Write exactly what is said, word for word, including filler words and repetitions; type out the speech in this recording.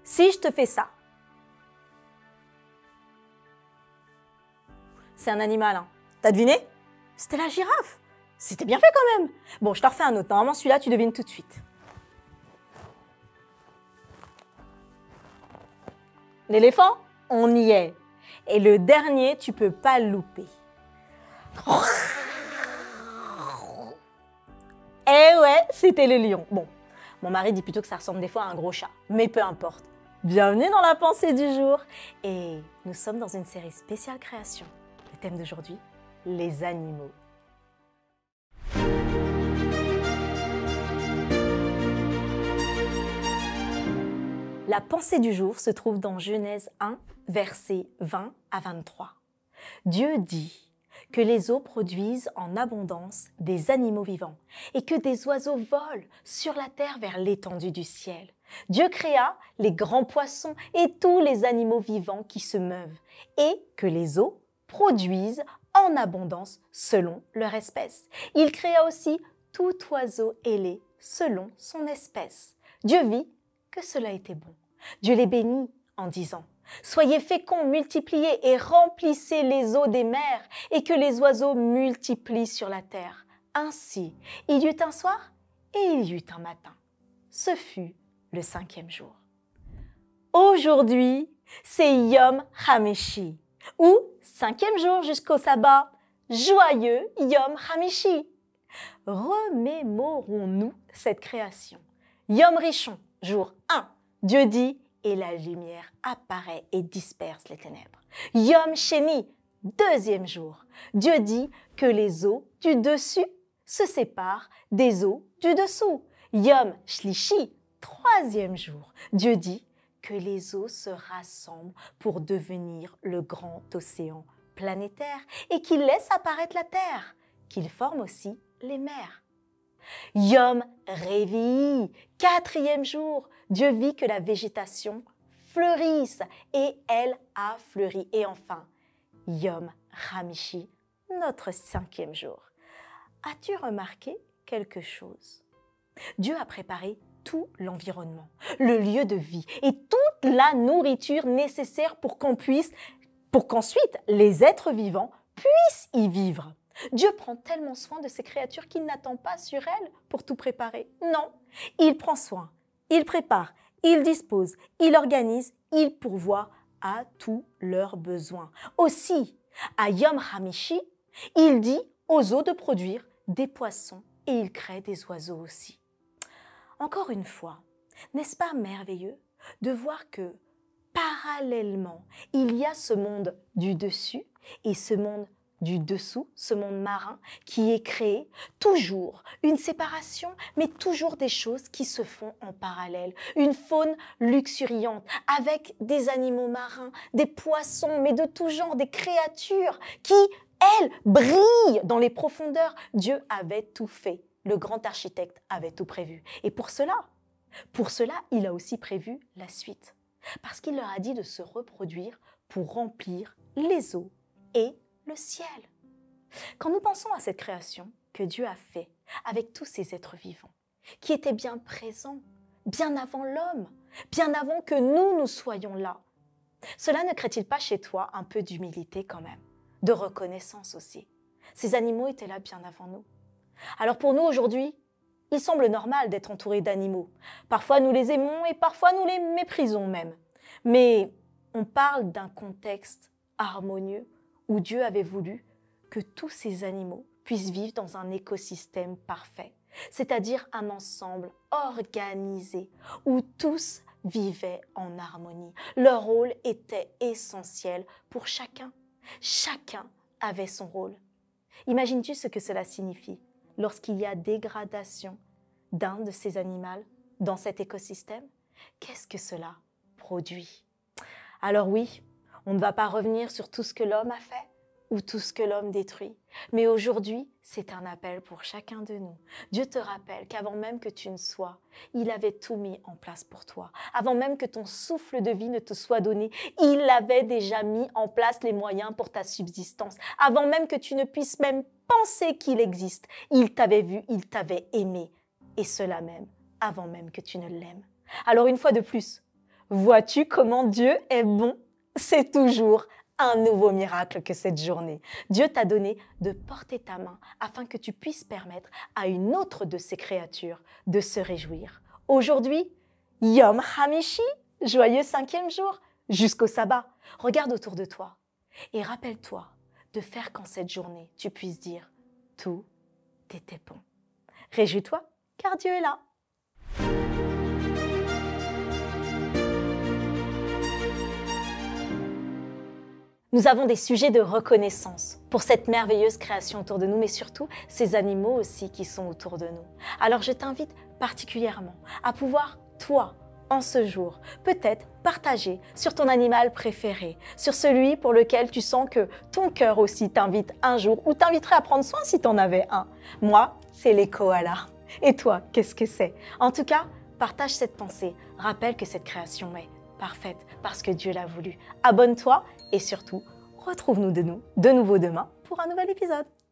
Si je te fais ça, c'est un animal, hein. T'as deviné? C'était la girafe. C'était bien fait quand même. Bon, je t'en refais un autre. Normalement, celui-là, tu devines tout de suite. L'éléphant, on y est. Et le dernier, tu peux pas le louper. Eh ouais, c'était le lion. Bon, mon mari dit plutôt que ça ressemble des fois à un gros chat, mais peu importe. Bienvenue dans la pensée du jour. Et nous sommes dans une série spéciale création. Le thème d'aujourd'hui, les animaux. La pensée du jour se trouve dans Genèse un, versets vingt à vingt-trois. Dieu dit que les eaux produisent en abondance des animaux vivants et que des oiseaux volent sur la terre vers l'étendue du ciel. Dieu créa les grands poissons et tous les animaux vivants qui se meuvent et que les eaux produisent en abondance selon leur espèce. Il créa aussi tout oiseau ailé selon son espèce. Dieu vit que cela était bon. Dieu les bénit en disant « Soyez féconds, multipliez et remplissez les eaux des mers et que les oiseaux multiplient sur la terre. » Ainsi, il y eut un soir et il y eut un matin. Ce fut le cinquième jour. Aujourd'hui, c'est Yom Hamishi, ou cinquième jour jusqu'au sabbat. Joyeux Yom Hamishi. Remémorons-nous cette création. Yom Rishon, jour un. Dieu dit, et la lumière apparaît et disperse les ténèbres. Yom Sheni, deuxième jour. Dieu dit que les eaux du dessus se séparent des eaux du dessous. Yom Shlishi, troisième jour. Dieu dit que les eaux se rassemblent pour devenir le grand océan planétaire et qu'il laisse apparaître la terre, qu'il forme aussi les mers. Yom Revi'i, quatrième jour, Dieu vit que la végétation fleurisse et elle a fleuri. Et enfin, Yom Hamishi, notre cinquième jour. As-tu remarqué quelque chose? Dieu a préparé tout l'environnement, le lieu de vie et toute la nourriture nécessaire pour qu'on puisse, pour qu'ensuite les êtres vivants puissent y vivre. Dieu prend tellement soin de ces créatures qu'il n'attend pas sur elles pour tout préparer. Non, il prend soin, il prépare, il dispose, il organise, il pourvoit à tous leurs besoins. Aussi, à Yom Hamishi, il dit aux eaux de produire des poissons et il crée des oiseaux aussi. Encore une fois, n'est-ce pas merveilleux de voir que parallèlement, il y a ce monde du dessus et ce monde du dessous, ce monde marin qui est créé, toujours une séparation, mais toujours des choses qui se font en parallèle. Une faune luxuriante avec des animaux marins, des poissons, mais de tout genre, des créatures qui, elles, brillent dans les profondeurs. Dieu avait tout fait. Le grand architecte avait tout prévu. Et pour cela, pour cela, il a aussi prévu la suite. Parce qu'il leur a dit de se reproduire pour remplir les eaux et le ciel. Quand nous pensons à cette création que Dieu a fait avec tous ces êtres vivants, qui étaient bien présents, bien avant l'homme, bien avant que nous, nous soyons là, cela ne crée-t-il pas chez toi un peu d'humilité quand même, de reconnaissance aussi? Ces animaux étaient là bien avant nous. Alors pour nous aujourd'hui, il semble normal d'être entouré d'animaux. Parfois nous les aimons et parfois nous les méprisons même. Mais on parle d'un contexte harmonieux où Dieu avait voulu que tous ces animaux puissent vivre dans un écosystème parfait, c'est-à-dire un ensemble organisé où tous vivaient en harmonie. Leur rôle était essentiel pour chacun. Chacun avait son rôle. Imagines-tu ce que cela signifie lorsqu'il y a dégradation d'un de ces animaux dans cet écosystème? Qu'est-ce que cela produit? Alors oui, on ne va pas revenir sur tout ce que l'homme a fait ou tout ce que l'homme détruit. Mais aujourd'hui, c'est un appel pour chacun de nous. Dieu te rappelle qu'avant même que tu ne sois, il avait tout mis en place pour toi. Avant même que ton souffle de vie ne te soit donné, il avait déjà mis en place les moyens pour ta subsistance. Avant même que tu ne puisses même penser qu'il existe, il t'avait vu, il t'avait aimé. Et cela même, avant même que tu ne l'aimes. Alors une fois de plus, Vois-tu comment Dieu est bon? C'est toujours un nouveau miracle que cette journée. Dieu t'a donné de porter ta main afin que tu puisses permettre à une autre de ses créatures de se réjouir. Aujourd'hui, Yom Hamishi, joyeux cinquième jour, jusqu'au sabbat. Regarde autour de toi et rappelle-toi de faire qu'en cette journée, tu puisses dire « Tout était bon ». Réjouis-toi, car Dieu est là. Nous avons des sujets de reconnaissance pour cette merveilleuse création autour de nous, mais surtout ces animaux aussi qui sont autour de nous. Alors je t'invite particulièrement à pouvoir, toi, en ce jour, peut-être partager sur ton animal préféré, sur celui pour lequel tu sens que ton cœur aussi t'invite un jour ou t'inviterait à prendre soin si tu en avais un. Moi, c'est les koalas. Et toi, qu'est-ce que c'est? En tout cas, partage cette pensée. Rappelle que cette création est parfaite parce que Dieu l'a voulu. Abonne-toi et surtout, retrouve-nous de nous de nouveau demain pour un nouvel épisode.